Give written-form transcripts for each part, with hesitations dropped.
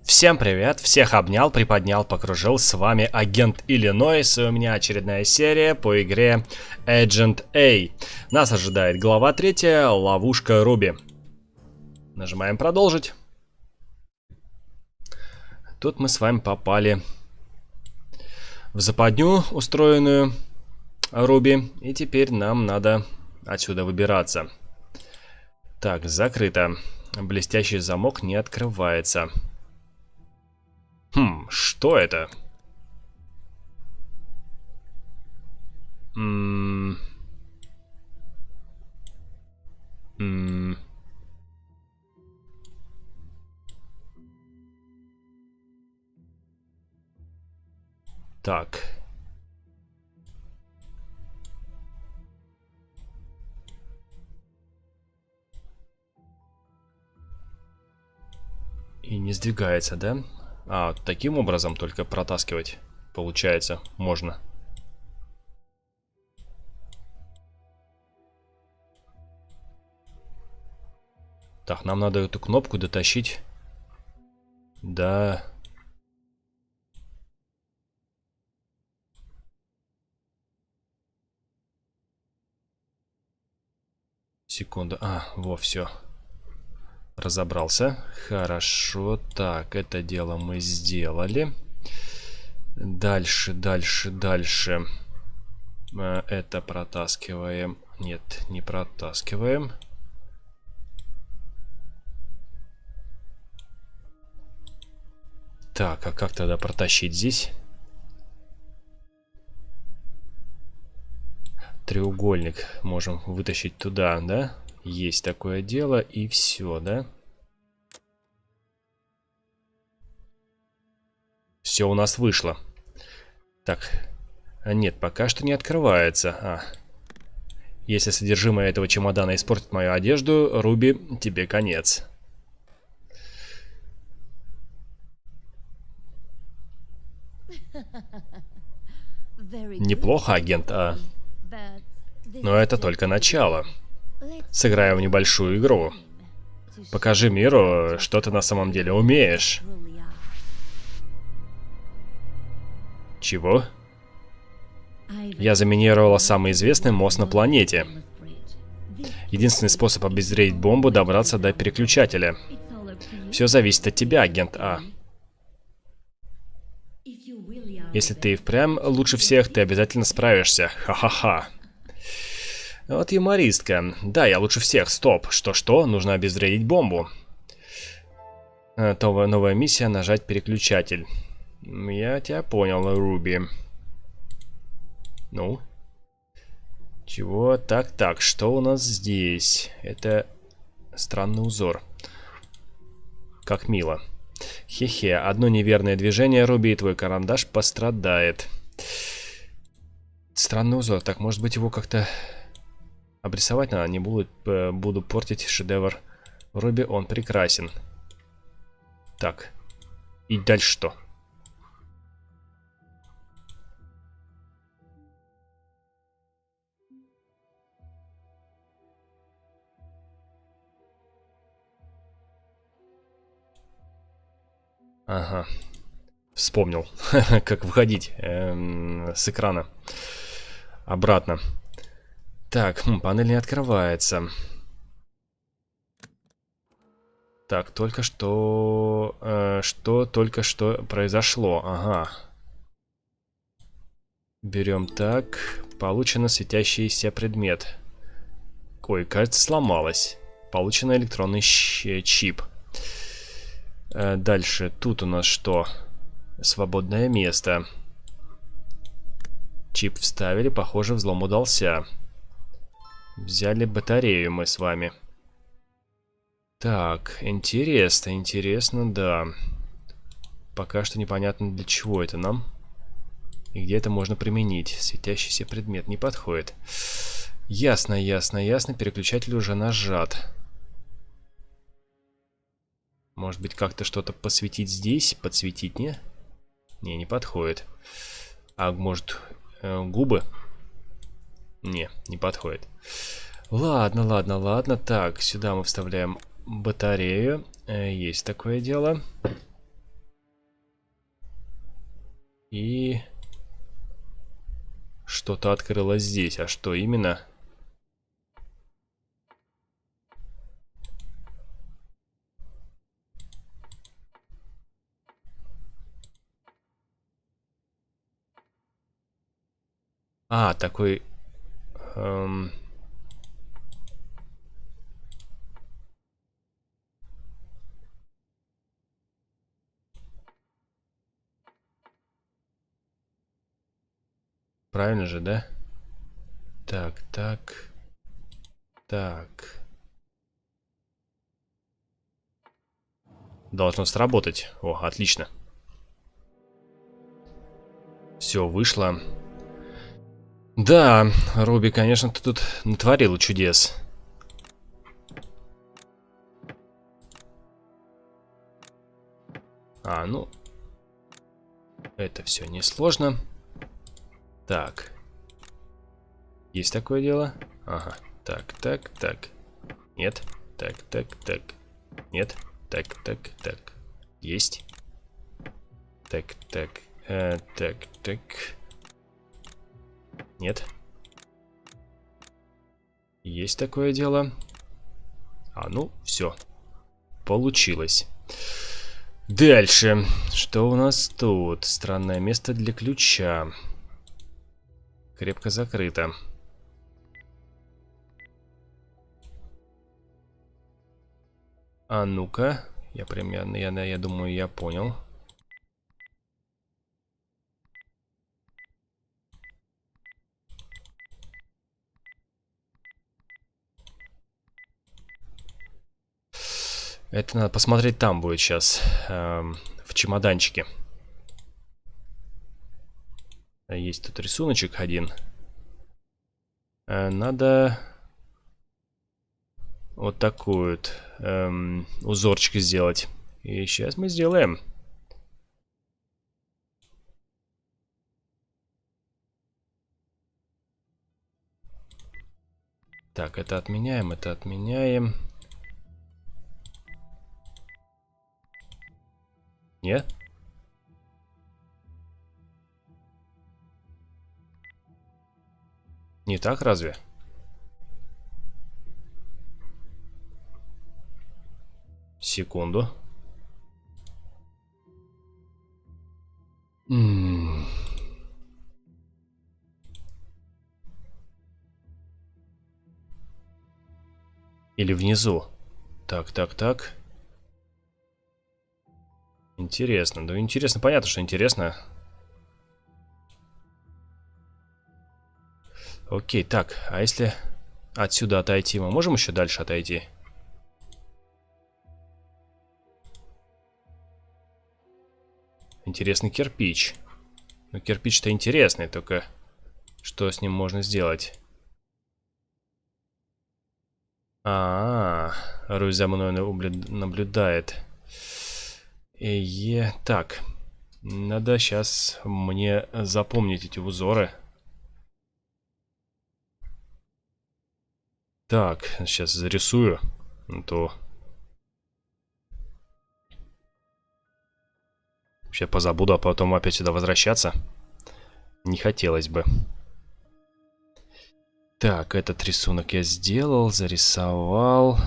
Всем привет, всех обнял, приподнял, покружил, с вами агент Иллинойс, и у меня очередная серия по игре Agent A. Нас ожидает глава 3, ловушка Руби. Нажимаем продолжить. Тут мы с вами попали в западню, устроенную Руби, и теперь нам надо отсюда выбираться. Так, закрыто. Блестящий замок не открывается. Что это? Так. И не сдвигается, да? А, таким образом только протаскивать, получается, можно. Так, нам надо эту кнопку дотащить. Да. Секунду. Во, все. Разобрался. Хорошо. Так, это дело мы сделали. Дальше. Это протаскиваем. Нет, не протаскиваем. Так, а как тогда протащить здесь? Треугольник можем вытащить туда, да? Есть такое дело, и все, да? Все у нас вышло. Так, нет, пока что не открывается. Если содержимое этого чемодана испортит мою одежду, Руби, тебе конец. Неплохо, агент А. Но это только начало. Сыграем в небольшую игру. Покажи миру, что ты на самом деле умеешь. Чего? Я заминировала самый известный мост на планете. Единственный способ обезвредить бомбу — добраться до переключателя. Все зависит от тебя, агент А. Если ты и впрямь лучше всех, ты обязательно справишься. Ха-ха-ха. Вот юмористка. Да, я лучше всех. Стоп. Что-что? Нужно обезвредить бомбу. Новая миссия — нажать переключатель. Я тебя понял, Руби. Ну? Чего? Так, что у нас здесь? Это странный узор. Как мило. Хе-хе, одно неверное движение, Руби, и твой карандаш пострадает. Странный узор. Так, может быть, его как-то обрисовать надо? Не буду портить шедевр Руби, он прекрасен. Так. И дальше что? Ага. Вспомнил, как выходить с экрана обратно. Так, панель не открывается. Так, только что... что только что произошло? Ага. Берем так. Получено светящийся предмет. Ой, кажется, сломалось. Получен электронный чип. Дальше. Тут у нас что? Свободное место. Чип вставили. Похоже, взлом удался. Взяли батарею мы с вами. Так, интересно, да. Пока что непонятно, для чего это нам. И где это можно применить. Светящийся предмет не подходит. Ясно. Переключатель уже нажат. Может быть, как-то что-то посветить здесь? Подсветить, не? Не подходит. А может, губы? Не подходит. Ладно. Так, сюда мы вставляем батарею. Есть такое дело. И что-то открылось здесь. А что именно? А, такой... эм, правильно же, да? Так, так, так. Должно сработать. О, отлично. Все, вышло. Да, Руби, конечно, ты тут натворил чудес. А, ну, это все несложно. Так. Есть такое дело? Ага. Так, так, так. Нет. Так, так, так. Нет. Так, так, так. Есть. Так, так. Так, так. Нет. Есть такое дело. А, ну, все. Получилось. Дальше. Что у нас тут? Странное место для ключа. Крепко закрыто. А ну-ка. Я примерно, я думаю, я понял. Это надо посмотреть, там будет сейчас. В чемоданчике. Есть тут рисуночек один. Надо вот такой вот узорчик сделать. И сейчас мы сделаем. Так, это отменяем, это отменяем. Нет? Не так разве? Секунду. Или внизу. Так, так, так. Интересно. Да интересно, понятно, что интересно. Окей, так, а если отсюда отойти, мы можем еще дальше отойти? Интересный кирпич. Ну, кирпич-то интересный, только что с ним можно сделать? Русь за мной наблюдает. Так, надо сейчас мне запомнить эти узоры. Так, сейчас зарисую. То сейчас позабуду, а потом опять сюда возвращаться. Не хотелось бы. Так, этот рисунок я сделал, зарисовал.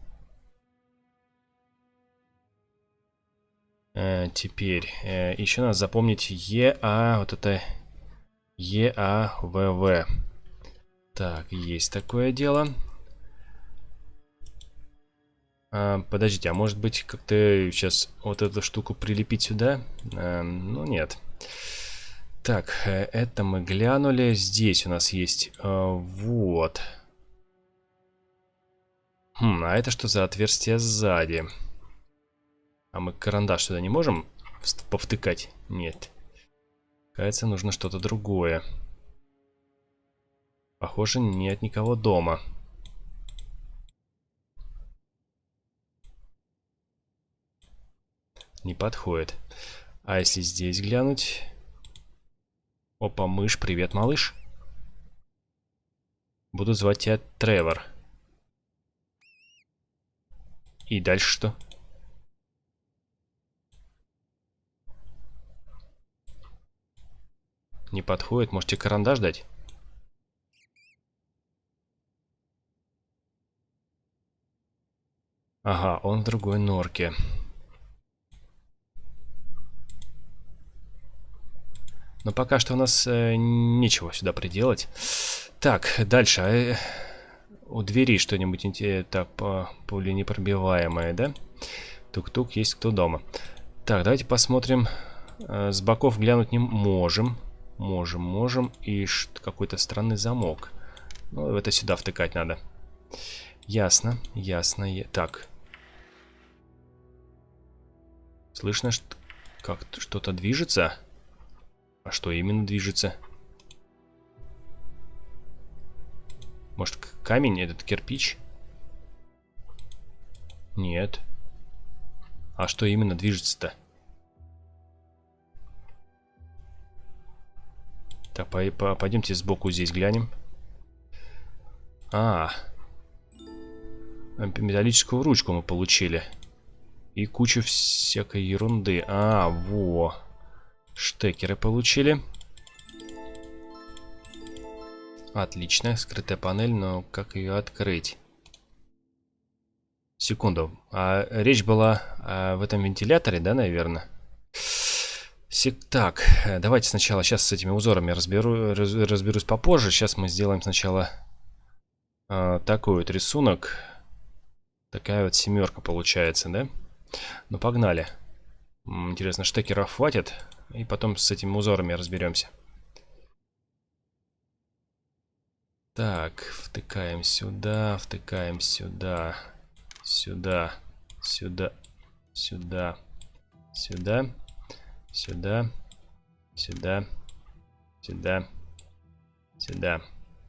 Теперь еще надо запомнить ЕА, вот это ЕАВВ. Так, есть такое дело. Подождите, а может быть как-то сейчас вот эту штуку прилепить сюда? Ну нет. Так, это мы глянули. Здесь у нас есть вот. А это что за отверстие сзади? А мы карандаш сюда не можем повтыкать? Нет. Кажется, нужно что-то другое. Похоже, нет никого дома. Не подходит. А если здесь глянуть? Опа, мышь, привет, малыш. Буду звать тебя Тревор. И дальше что? Не подходит. Можете карандаш дать? Ага, он в другой норке. Но пока что у нас нечего сюда приделать. Так, дальше. У двери что-нибудь так, пуленепробиваемое, да? Тук-тук, есть кто дома. Так, давайте посмотрим. С боков глянуть не можем. Можем. И какой-то странный замок. Ну, это сюда втыкать надо. Ясно. Так. Слышно, как что-то движется? А что именно движется? Может, камень, этот кирпич? Нет. А что именно движется-то? Так, пойдемте сбоку здесь глянем. Металлическую ручку мы получили. И кучу всякой ерунды. Во. Штекеры получили. Отлично, скрытая панель, но как ее открыть? Секунду. Речь была в этом вентиляторе, да, наверное? Так, давайте сначала сейчас с этими узорами разберусь попозже. Сейчас мы сделаем сначала такой вот рисунок. Такая вот семерка получается, да? Ну, погнали. Интересно, штекеров хватит? И потом с этими узорами разберемся. Так, втыкаем сюда, сюда, сюда, сюда, сюда, сюда, сюда, сюда, сюда, сюда.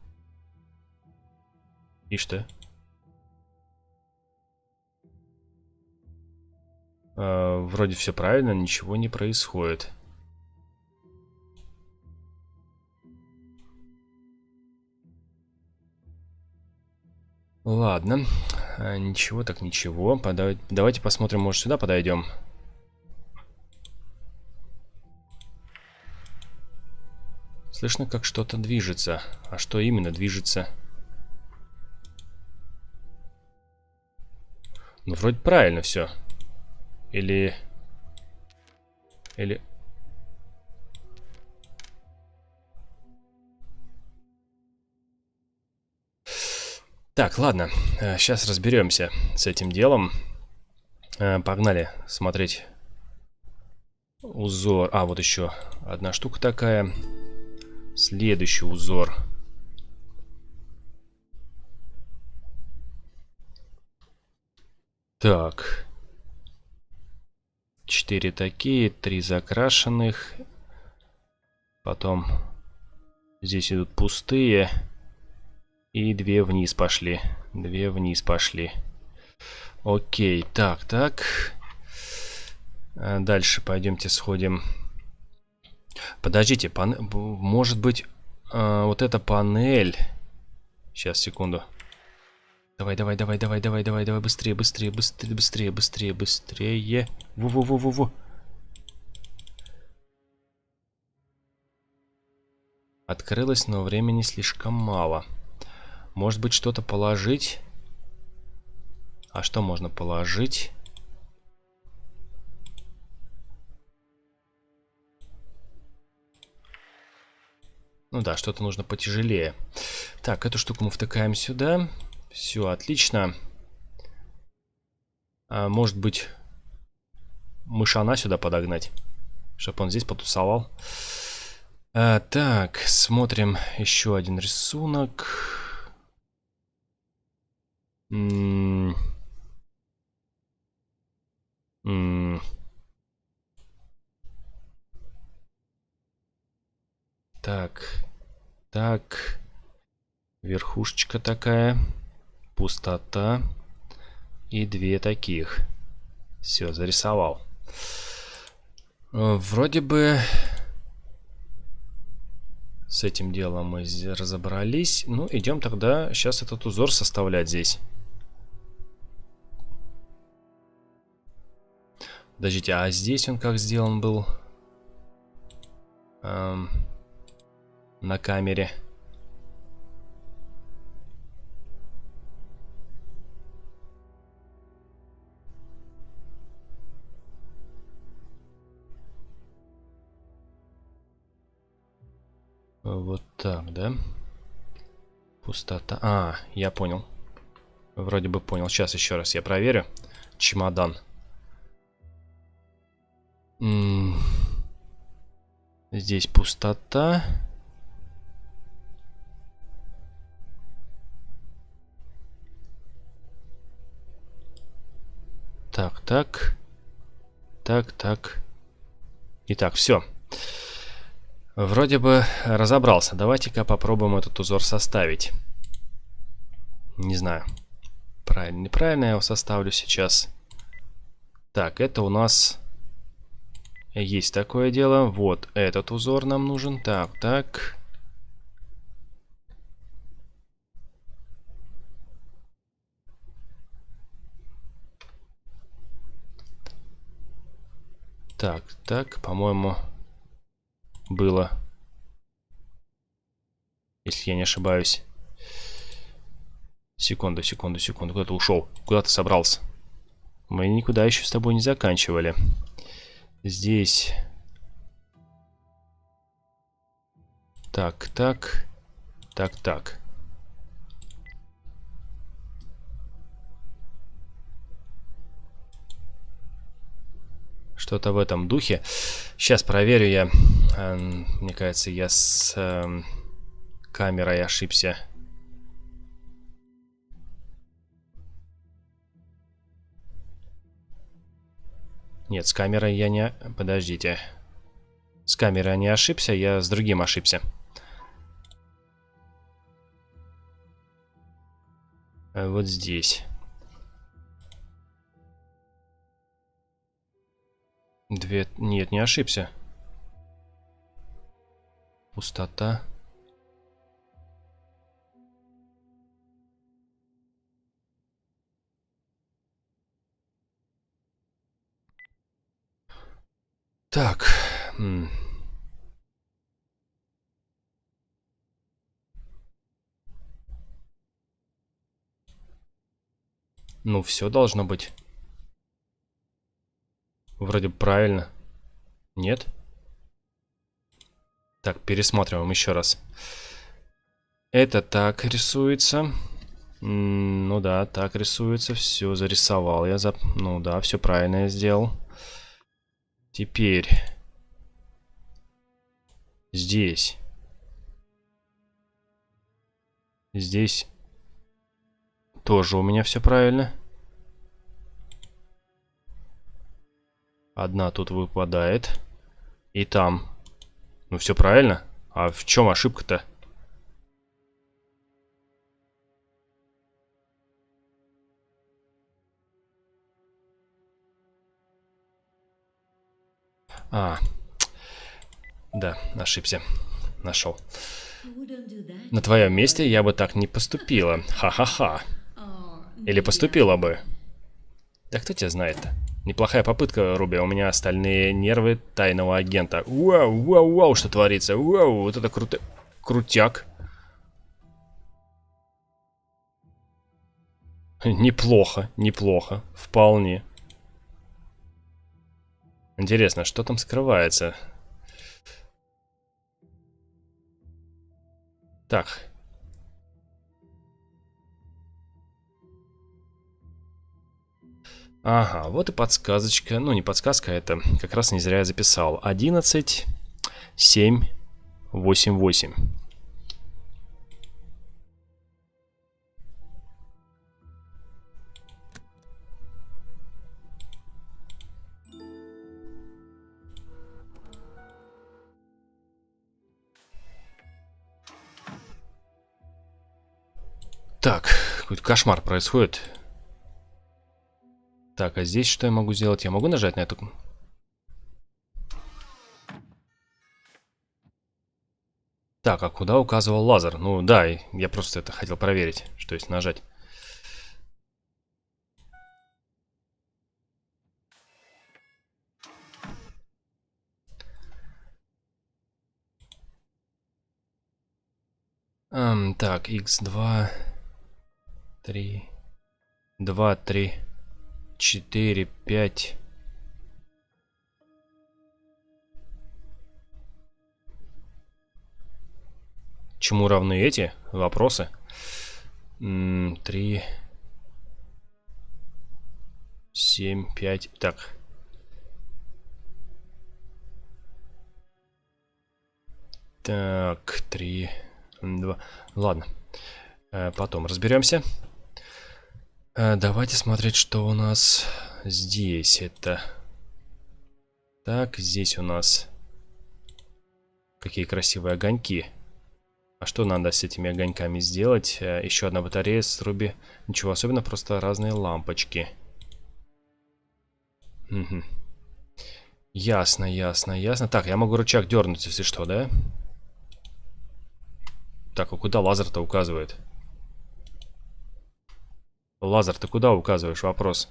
И что? Вроде все правильно, ничего не происходит. Ладно, ничего так ничего. Давайте посмотрим, может, сюда подойдем. Слышно, как что-то движется. А что именно движется? Ну, вроде правильно все. Или... Так, ладно. Сейчас разберемся с этим делом. Погнали смотреть узор. Вот еще одна штука такая. Следующий узор. Так. 4 такие, 3 закрашенных. Потом здесь идут пустые. И 2 вниз пошли. 2 вниз пошли. Окей, так. Дальше пойдемте сходим. Подождите, может быть, вот эта панель. Сейчас, секунду. Давай, быстрее. Во. Открылось, но времени слишком мало. Может быть, что-то положить? А что можно положить? Ну да, что-то нужно потяжелее. Так, эту штуку мы втыкаем сюда. Все, отлично. Может быть, мышана сюда подогнать, чтобы он здесь потусовал. Так, смотрим еще один рисунок. Так. Верхушечка такая. Пустота. И 2 таких. Все, зарисовал. Вроде бы с этим делом мы разобрались. Ну, идем тогда сейчас этот узор составлять здесь. Подождите, а здесь он как сделан был? на камере. Вот так, да? Пустота. А, я понял. Вроде бы понял. Сейчас еще раз я проверю. Чемодан. Здесь пустота. Так, так. Так, так. Итак, все. Вроде бы разобрался. Давайте-ка попробуем этот узор составить. Не знаю, правильно, неправильно я его составлю сейчас. Так, это у нас есть такое дело. Вот этот узор нам нужен. Так, так. Так, так, по-моему, было. Если я не ошибаюсь. Секунду, секунду, секунду. Куда ты ушел? Куда ты собрался? Мы никуда еще с тобой не заканчивали. Здесь. Так, так. Так, так. Что-то в этом духе. Сейчас проверю я. Мне кажется, я с камерой ошибся. Нет, с камерой я не... Подождите. С камерой я не ошибся, я с другим ошибся. Вот здесь. Две... Нет, не ошибся. Пустота. Так. Ну, все должно быть. Вроде правильно. Нет? Так, пересматриваем еще раз. Это так рисуется. Ну да, так рисуется. Все зарисовал я. Ну да, все правильно я сделал. Теперь здесь. Здесь тоже у меня все правильно. Одна тут выпадает. И там. Ну все правильно. А в чем ошибка-то? А, да, ошибся. Нашел. На твоем месте я бы так не поступила. Ха-ха-ха. Или поступила бы. Да кто тебя знает-то? Неплохая попытка, Руби. У меня остальные нервы тайного агента. Вау, вау, вау, что творится. Вау, вот это круто. Крутяк. Неплохо, неплохо. Вполне. Интересно, что там скрывается? Так. Ага, вот и подсказочка. Ну, не подсказка, это как раз не зря я записал. 11, 7, 8, 8. Так, какой-то кошмар происходит. Так, а здесь что я могу сделать? Я могу нажать на эту... Так, а куда указывал лазер? Ну да, я просто это хотел проверить, что есть нажать. Так, x2, 3, 2, 3, 4, 5. Чему равны эти вопросы? 3, 7, 5. Так. Так, 3, 2. Ладно. Потом разберемся. Давайте смотреть, что у нас здесь. Это... Так, здесь у нас... Какие красивые огоньки. А что надо с этими огоньками сделать? Еще одна батарея с Руби. Ничего особенного, просто разные лампочки. Угу. Ясно, ясно, ясно. Так, я могу рычаг дернуть, если что, да? Так, а куда лазер-то указывает? Лазер, ты куда указываешь? Вопрос.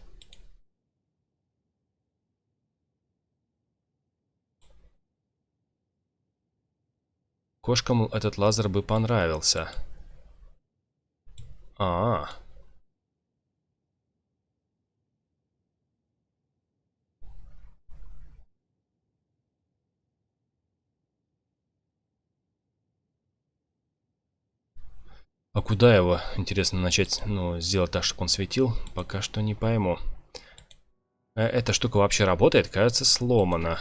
Кошкам этот лазер бы понравился. А-а-а. А куда его, интересно, начать, ну, сделать так, чтобы он светил? Пока что не пойму. Эта штука вообще работает? Кажется, сломана.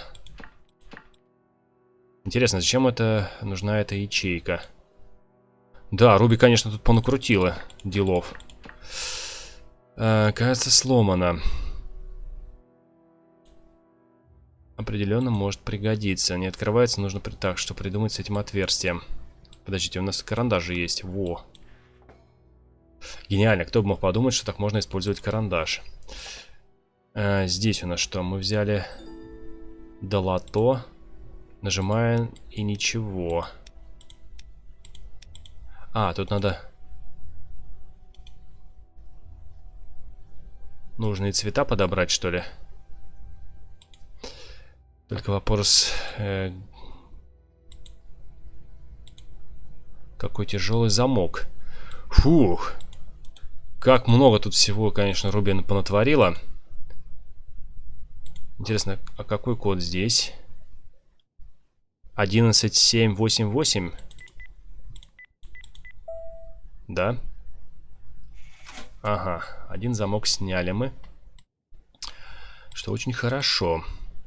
Интересно, зачем это нужна эта ячейка? Да, Руби, конечно, тут понакрутила делов. Кажется, сломана. Определенно может пригодиться. Не открывается, нужно так, что придумать с этим отверстием. Подождите, у нас карандаш же есть. Во. Гениально, кто бы мог подумать, что так можно использовать карандаш. Здесь у нас что? Мы взяли долото. Нажимаем и ничего. Тут надо нужные цвета подобрать, что ли? Только вопрос... Какой тяжелый замок. Фух. Как много тут всего, конечно, Рубин понатворила. Интересно, а какой код здесь? 11788. Да? Ага, один замок сняли мы. Что очень хорошо.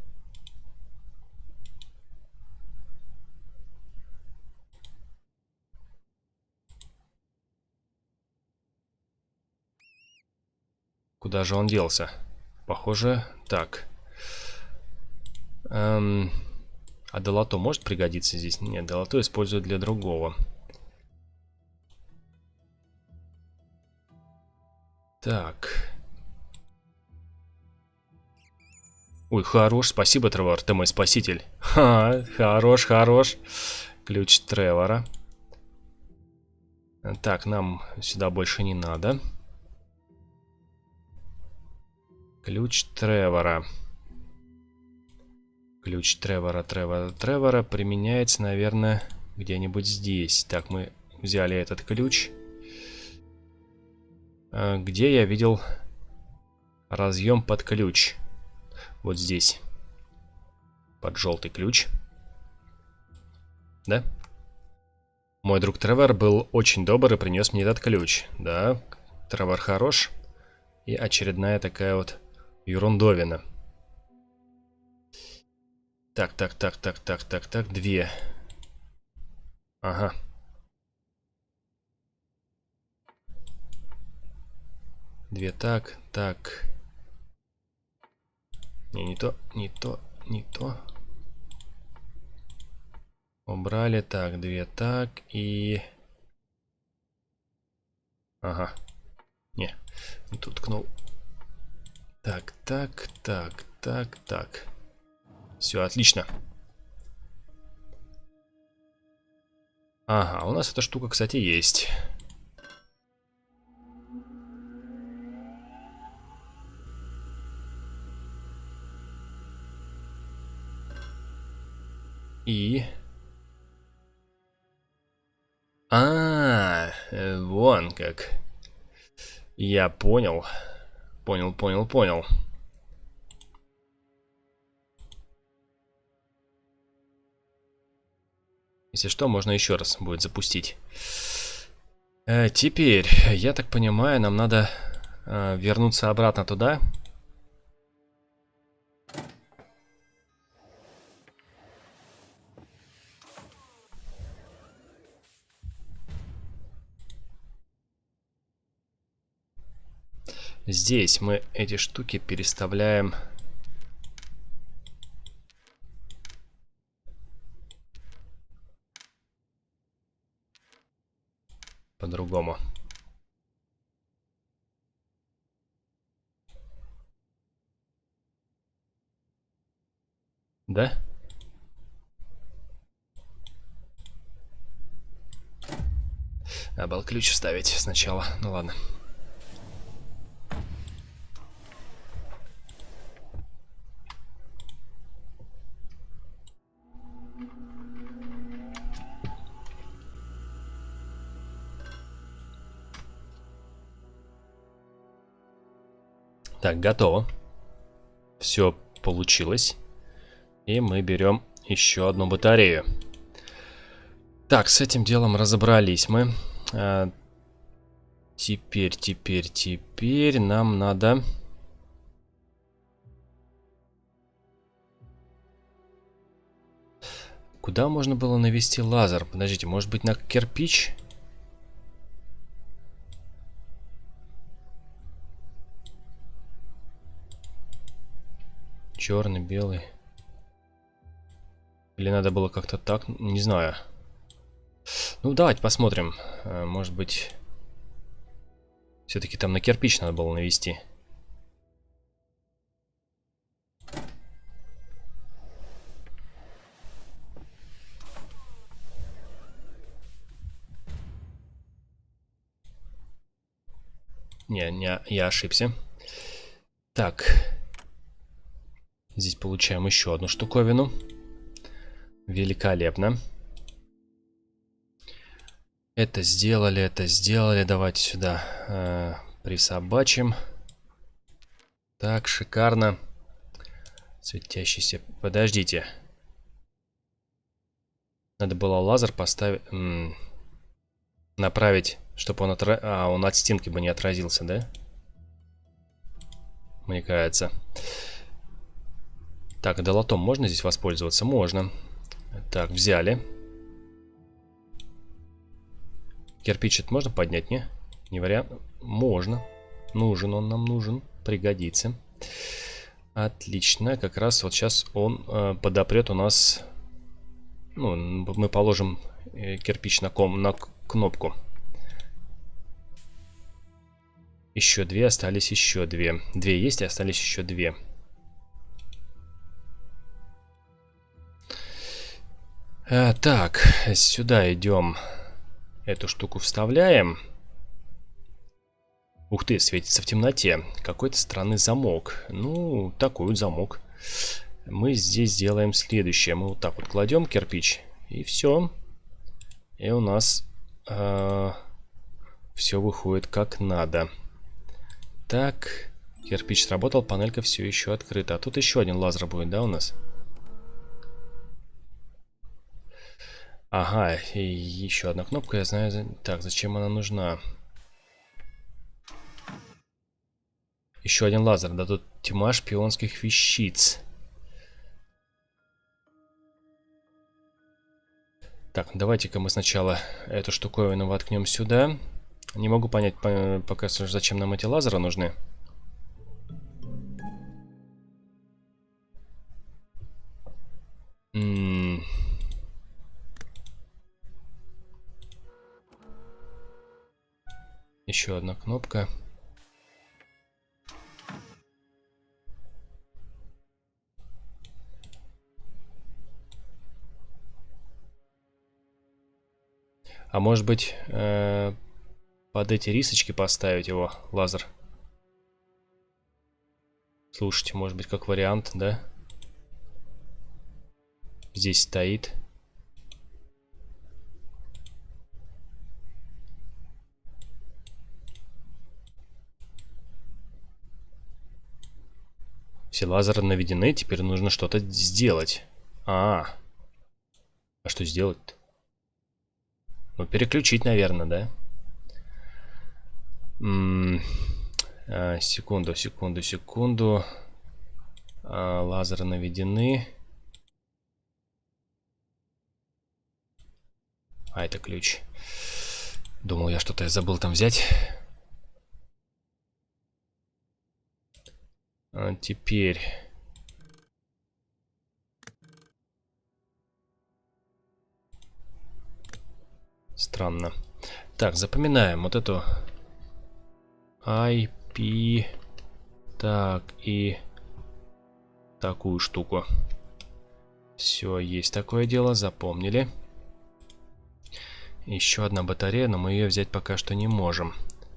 Куда же он делся? Похоже, так. А долото может пригодиться здесь? Нет, долото используют для другого. Так. Ой, хорош, спасибо, Тревор, ты мой спаситель. Ха, хорош, хорош. Ключ Тревора. Так, нам сюда больше не надо. Ключ Тревора. Ключ Тревора применяется, наверное, где-нибудь здесь. Так, мы взяли этот ключ. Где я видел разъем под ключ? Вот здесь. Под желтый ключ. Да? Мой друг Тревор был очень добр и принес мне этот ключ. Да, Тревор хорош. И очередная такая вот ерундовина. Так, две. Ага. Две так. Не то, не то, не то. Убрали, так, две так и... Ага. Не тут ткнул. Так. Все, отлично. Ага, у нас эта штука, кстати, есть. И... вон как. Я понял. Понял. Если что, можно еще раз будет запустить. Теперь, я так понимаю, нам надо вернуться обратно туда. Здесь мы эти штуки переставляем по-другому. Да? Надо было ключ вставить сначала. Ну ладно. Так, готово. Все получилось. И мы берем еще одну батарею. Так, с этим делом разобрались мы. Теперь нам надо... Куда можно было навести лазер? Подождите, может быть на кирпич? Черный, белый. Или надо было как-то так? Не знаю. Ну, давайте посмотрим. Может быть... Все-таки там на кирпич надо было навести. Не, я ошибся. Так. Здесь получаем еще одну штуковину. Великолепно. Это сделали. Давайте сюда присобачим. Так, шикарно. Светящийся. Подождите. Надо было лазер поставить... направить, чтобы он, он от стенки бы не отразился, да? Мне кажется. Так, долотом можно здесь воспользоваться? Можно. Так, взяли. Кирпич это можно поднять, не? Не вариант? Можно. Нужен он нам, нужен. Пригодится. Отлично. Как раз вот сейчас он подопрет у нас... Ну, мы положим кирпич на кнопку. Еще две, остались еще две. Две есть, и остались еще две. Так, сюда идем. Эту штуку вставляем. Ух ты, светится в темноте. Какой-то странный замок. Ну, такой вот замок. Мы здесь делаем следующее. Мы вот так вот кладем кирпич. И все. И у нас все выходит как надо. Так, кирпич сработал, панелька все еще открыта. А тут еще один лазер будет, да, у нас? Ага, и еще одна кнопка, я знаю. Так, зачем она нужна? Еще один лазер, да тут тьма шпионских вещиц. Так, давайте-ка мы сначала эту штуковину воткнем сюда. Не могу понять пока, зачем нам эти лазеры нужны. Еще одна кнопка. А может быть, под эти рисочки поставить его, лазер? Слушайте, может быть, как вариант, да? Здесь стоит. Все лазеры наведены, теперь нужно что-то сделать. А что сделать-то? Ну, переключить, наверное, да? Секунду. Лазеры наведены. Это ключ. Думал, я что-то забыл там взять. Теперь... Странно. Так, запоминаем вот эту IP. Так, и такую штуку. Все, есть такое дело, запомнили. Еще одна батарея, но мы ее взять пока что не можем.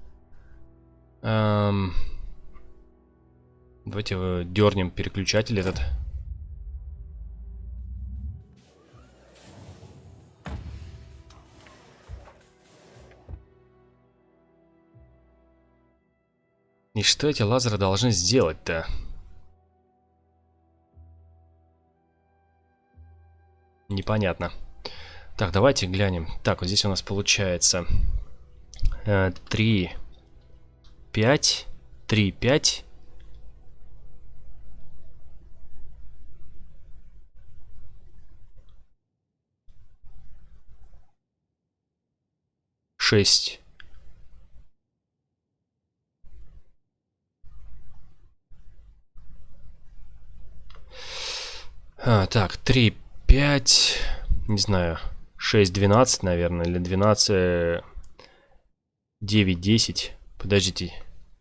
Давайте дернем переключатель этот. И что эти лазеры должны сделать-то? Непонятно. Так, давайте глянем. Так, вот здесь у нас получается 3, 5, 3, 5. Шесть. Так, 3, 5, не знаю, 6, 12, наверное, или 12, 9, 10. Подождите.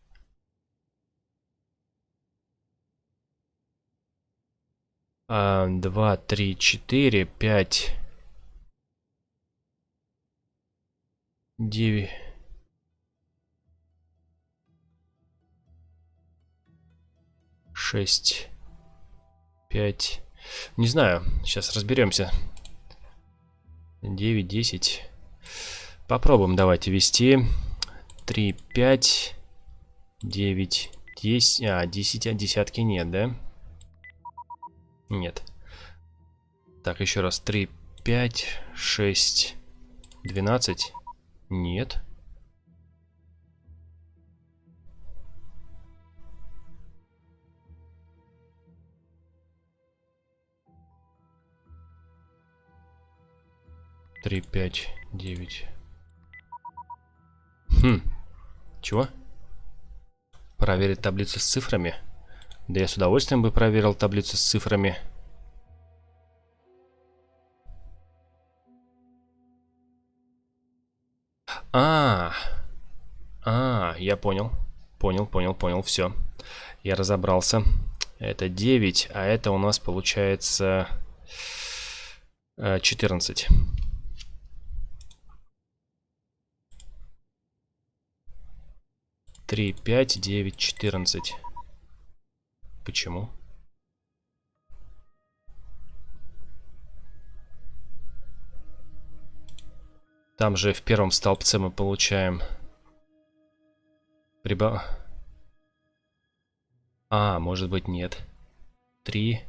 Два, три, 4, 5, 9. Шесть, 5. Не знаю, сейчас разберемся. 9, 10. Попробуем, давайте ввести. 3, 5, 9, 10. 10, десятки нет, да? Нет. Так, еще раз. 3, 5, 6, 12. Нет. Три, 5, 9. Чего? Проверить таблицу с цифрами? Да я с удовольствием бы проверил таблицу с цифрами. Я понял. Понял, все. Я разобрался. Это 9, а это у нас получается 14. Три, 5, 9, 14. Почему? Там же в первом столбце мы получаем... может быть, нет. 3.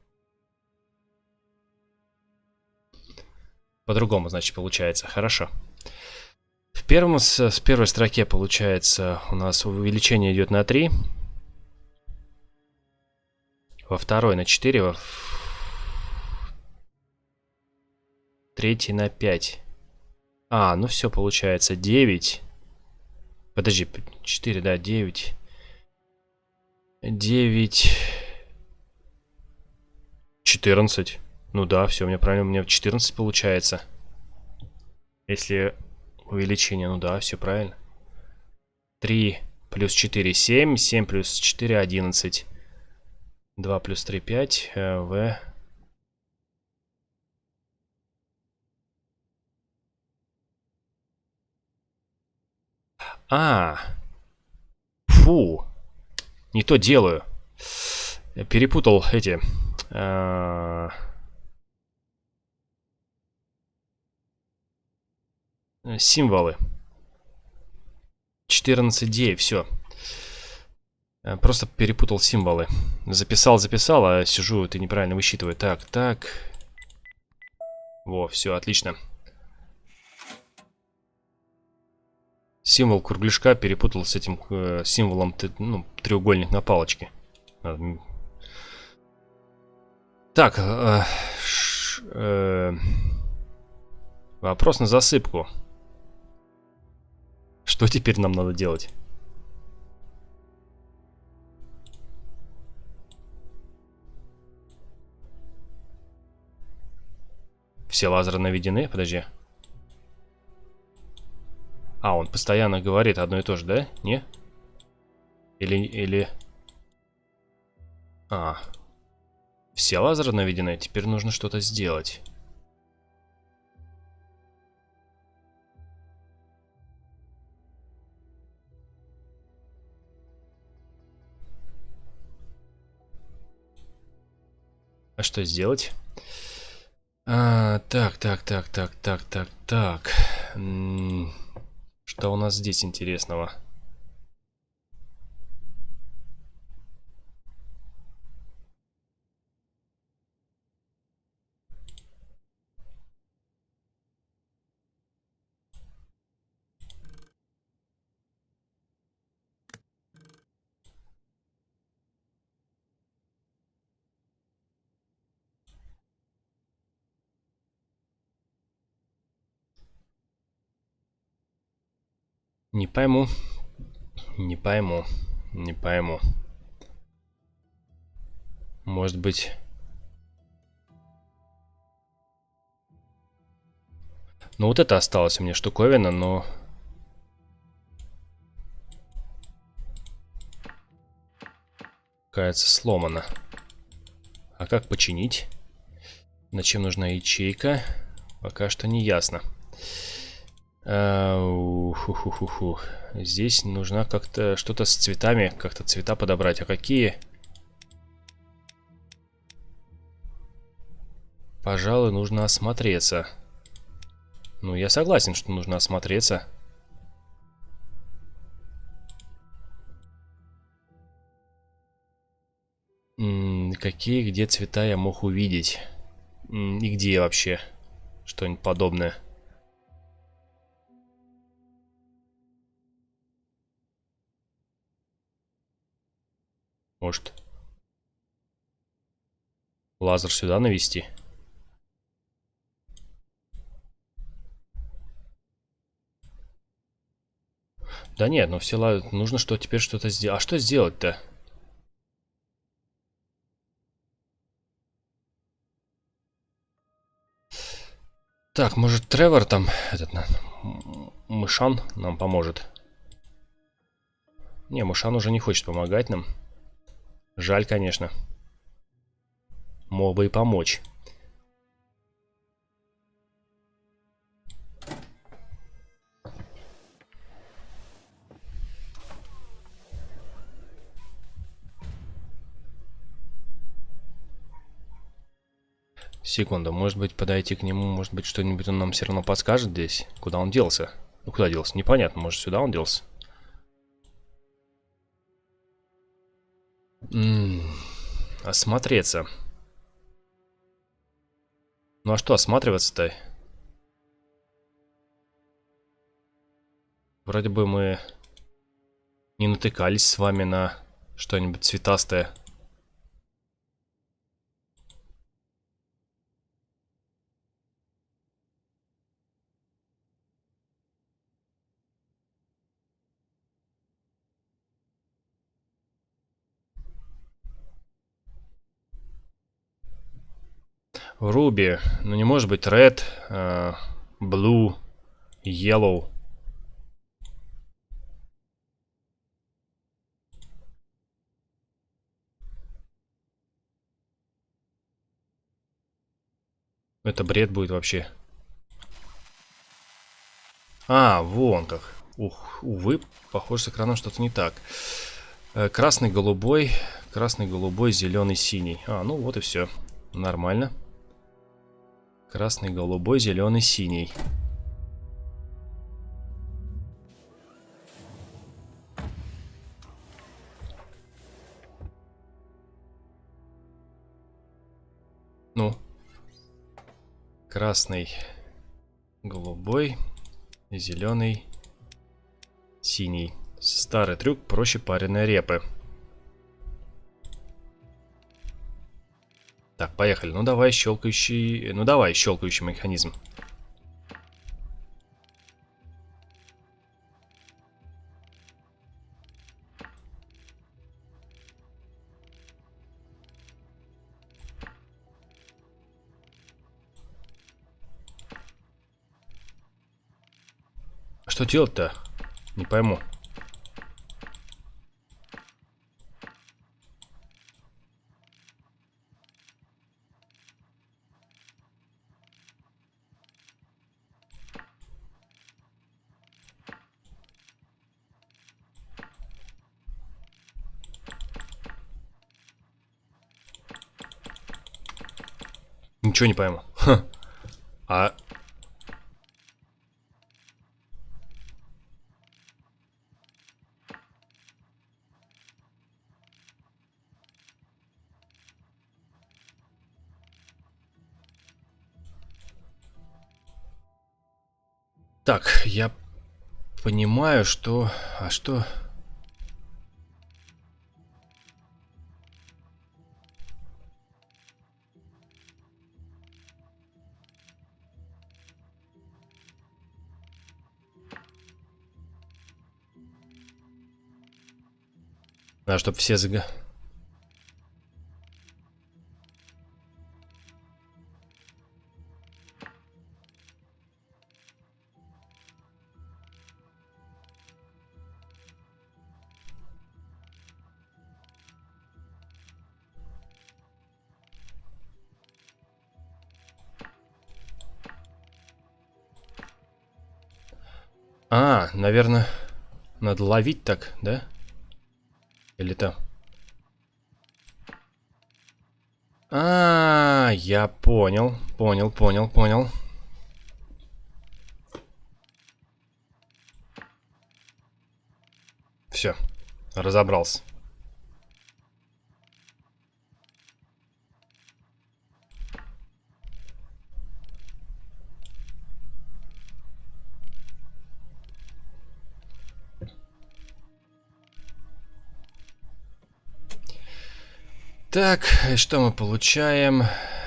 По-другому, значит, получается. Хорошо. В первом, с первой строке, получается, у нас увеличение идет на 3. Во второй на 4. Во третий на 5. Ну все, получается 9. Подожди, 4, да, 9. 9. 14. Ну да, все, у меня правильно, у меня 14 получается. Если увеличение, ну да, все правильно. 3 плюс 4, 7. 7 плюс 4, 11. 2 плюс 3, 5. В... Фу. Не то делаю. Я перепутал эти... символы. 14, 9, все. Просто перепутал символы. Записал, а сижу, ты неправильно высчитываю. Так, так. Во, все, отлично. Символ кругляшка перепутал с этим символом, ну, треугольник на палочке. Так, вопрос на засыпку. Что теперь нам надо делать? Все лазеры наведены? Подожди. А, он постоянно говорит одно и то же, да? Не? Или... А. Все лазеры наведены? Теперь нужно что-то сделать. А что сделать? Так. Что у нас здесь интересного? Не пойму. Не пойму. Не пойму. Может быть... Ну вот это осталось у меня штуковина, но... Кажется, сломано. А как починить? Зачем нужна ячейка? Пока что не ясно. Здесь нужно как-то что-то с цветами, как-то цвета подобрать. А какие? Пожалуй, нужно осмотреться. Ну, я согласен, что нужно осмотреться. Какие, где цвета я мог увидеть? И где вообще? Что-нибудь подобное. Может, лазер сюда навести? Да нет, ну все нужно что теперь что-то сделать. А что сделать-то? Так, может Тревор там, этот, Мышан нам поможет? Не, Мышан уже не хочет помогать нам. Жаль, конечно. Мог бы и помочь. Секунду, может быть подойти к нему, может быть что-нибудь он нам все равно подскажет здесь. Куда он делся? Ну куда делся? Непонятно, может сюда он делся? Осмотреться. Ну а что осматриваться-то? Вроде бы мы не натыкались с вами на что-нибудь цветастое. Руби, ну не может быть Red, Blue, Yellow. Это бред будет вообще. А, вон как. Ух, увы, похоже, с экраном что-то не так. Красный, голубой, зеленый, синий. А, ну вот и все. Нормально. Красный, голубой, зеленый, синий. Ну. Красный, голубой, зеленый, синий. Старый трюк, проще пареной репы. Так, поехали. Ну давай щелкающий. Ну давай щелкающий механизм. Что делать-то? Не пойму. Ничего не пойму. Ха. А... Так, я понимаю, что... А что... Надо, чтобы все А, наверное, надо ловить так, да? Или там? А, я понял, понял. Все, разобрался. Так, что мы получаем?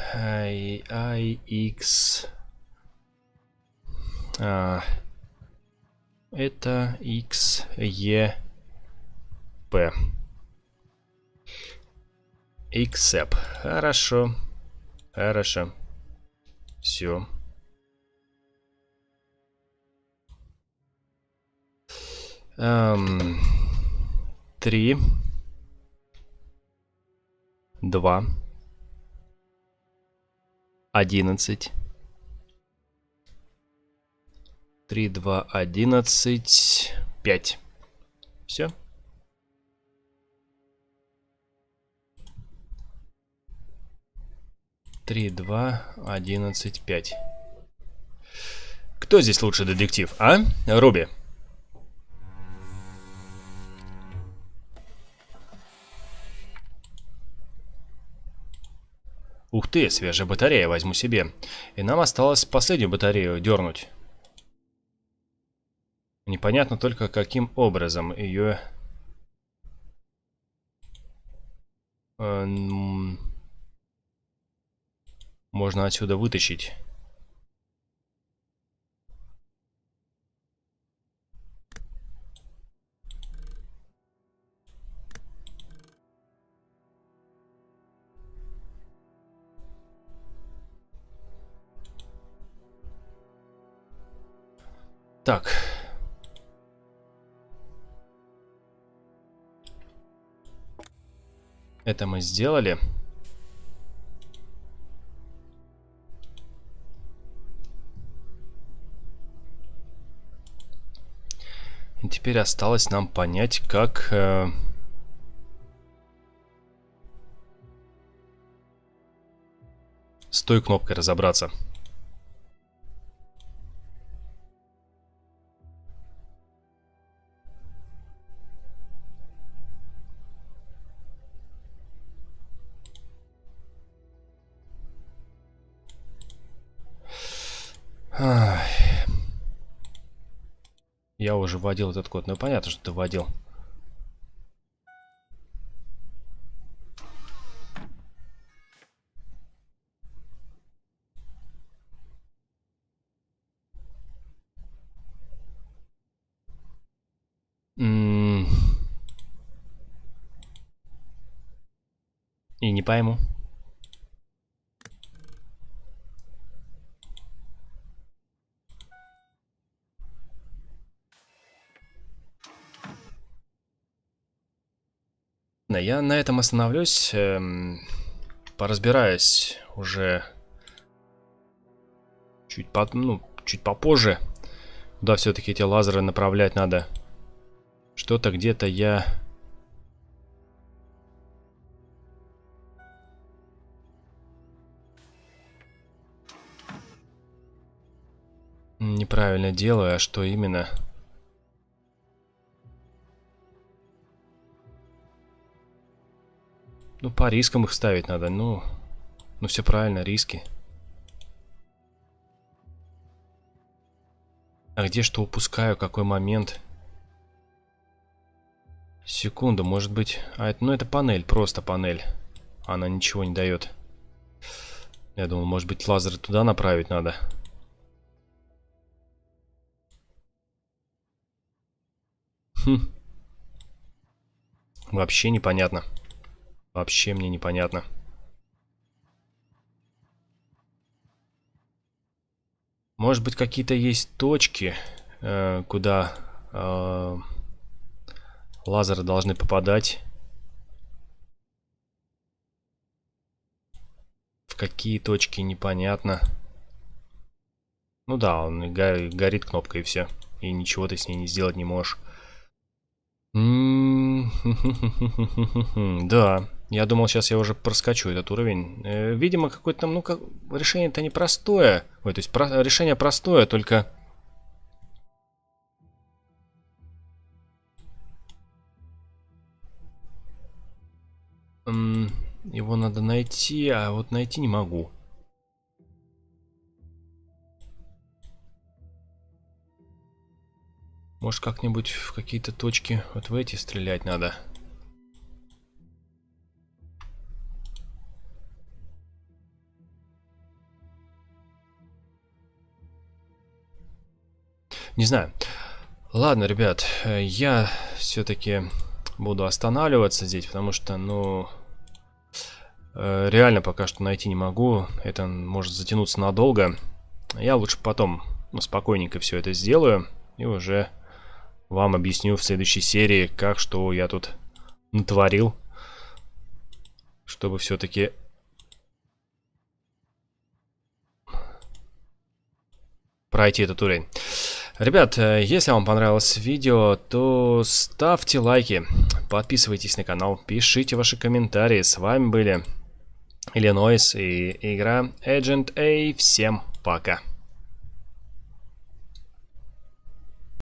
X. Это X, E, P. Accept. Хорошо. Хорошо. Все. Три. 2. 11. 3, 2, 11. 5. Все. Три, 2, 11, 5. Кто здесь лучший детектив, а? Руби. Ух ты, свежая батарея, возьму себе. И нам осталось последнюю батарею дернуть. Непонятно только, каким образом ее... можно отсюда вытащить. Так. Это мы сделали. И теперь осталось нам понять, как... с той кнопкой разобраться. Ах. Я уже вводил этот код. Ну, понятно, что ты вводил. И не пойму. Я на этом остановлюсь. Поразбираюсь уже чуть попозже. Куда все-таки эти лазеры направлять надо. Что-то где-то я... неправильно делаю, а что именно? Ну, по рискам их ставить надо. Ну все правильно, риски. А где что упускаю, какой момент? Секунду, может быть... это панель, просто панель. Она ничего не дает. Я думал, может быть, лазеры туда направить надо. Вообще непонятно. Вообще мне непонятно. Может быть, какие-то есть точки, куда лазеры должны попадать. В какие точки, непонятно. Ну да, он горит кнопка и все. И ничего ты с ней не сделать не можешь. Да, я думал, сейчас я уже проскочу этот уровень. Видимо, какое-то там, решение-то непростое. Ой, то есть решение простое, только... его надо найти, а вот найти не могу. Может, как-нибудь в какие-то точки вот в эти стрелять надо. Не знаю. Ладно, ребят, я все-таки буду останавливаться здесь, потому что, реально пока что найти не могу. Это может затянуться надолго. Я лучше потом, спокойненько все это сделаю и уже вам объясню в следующей серии, как что я тут натворил, чтобы все-таки пройти этот уровень. Ребят, если вам понравилось видео, то ставьте лайки, подписывайтесь на канал, пишите ваши комментарии. С вами были Иллинойс и игра Agent A. Всем пока!